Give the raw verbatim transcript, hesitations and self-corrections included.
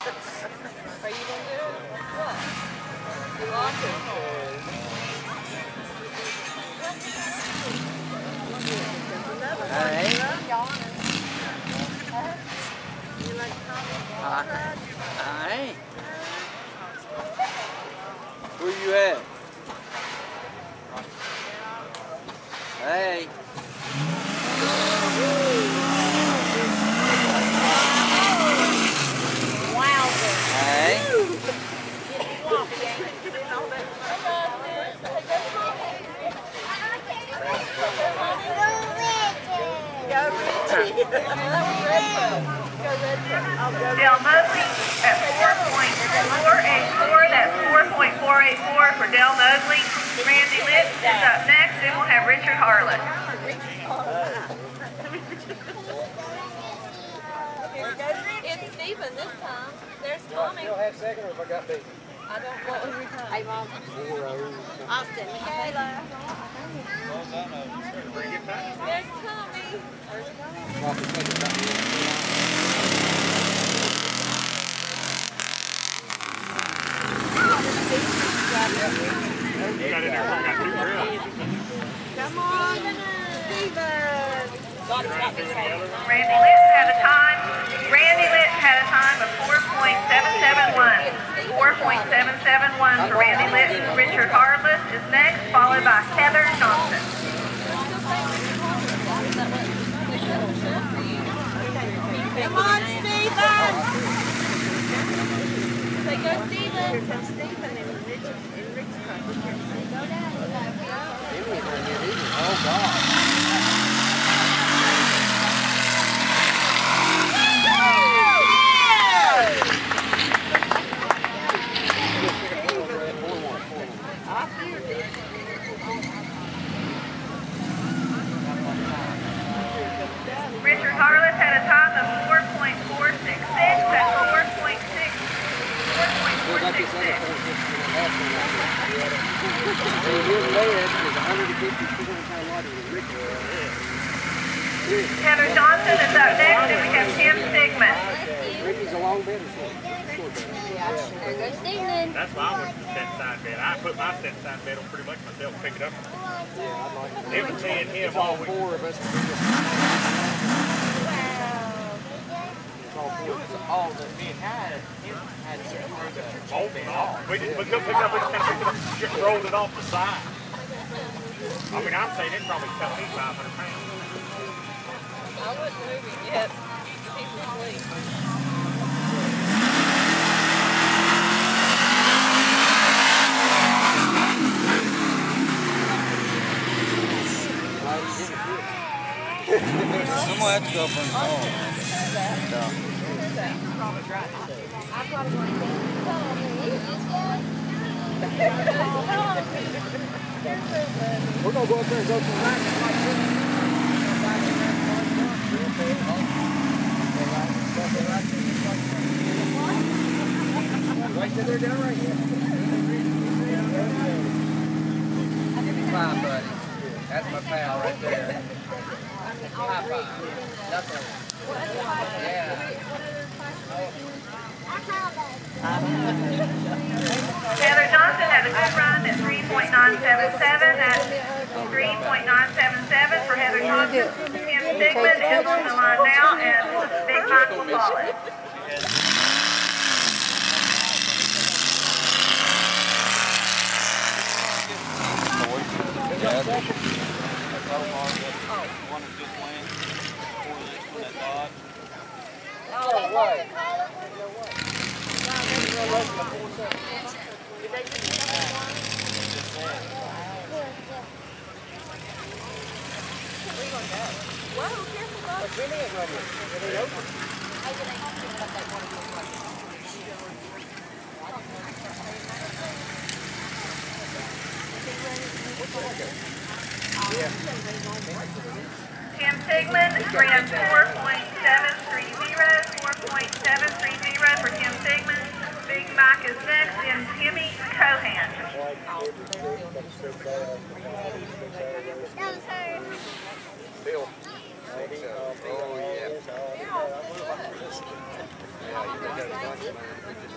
Are you gonna do it? What? Awesome. Hey. Hi. Where you at? Hey. Wowzer. Hey. Dale Mosley at four point four eight four. That's four point four eight four for Dale Mosley. Randy Litz is up next. Then we'll have Richard Harless. It's Stephen this time. There's Tommy. Still have second, or if I got beat? I don't know every time. Hey, Mom. Austin, Michaela. There's Tommy. There's Come on, Stephen. Randy Litz had a time. Randy Litz had a time of four point seven seven one. four point seven seven one for Randy Litz. Richard Harless is next, followed by Heather Johnson. Come on, Stephen. Say go, Stephen. Here comes Stephen and Rich and Rick's coming. Go down. Oh, God. Richard Harless had a time of four point four six six. That's four point six. four point four six six. Heather Johnson is up next, and we have Tim Sigmund. Ricky's a long bit or short? There goes Stephen. That's why I went to the step side bed. I put my step side bed on pretty much myself, pick it up. Yeah, I'd like to. It was me and him It's all all week. four of us. It's all four. Oh, the me and had him had to throw the Bolt it off. We just we couldn't pick it up, we just kind of picked it up and just rolled it off the side. I mean, I'm saying it probably cut me five hundred pounds. I wouldn't move it yet. He's asleep. Someone has to go from home. We're going to go up there and go to the back. Right there, down right here. Fine, buddy. That's my pal right there. High five. Nothing. Yeah. Heather Johnson had a good run at three point nine seven seven. That's three point nine seven seven for Heather Johnson. Tim Sigmund is on the line now, and Big Mike will follow. Tim Sigmund ran four point seven three zero, four point seven three zero for Tim Sigmund. Big Mike is next, and Timmy Cohan. That was her. Bill. Oh, yeah. Yeah, you got a bunch of mine.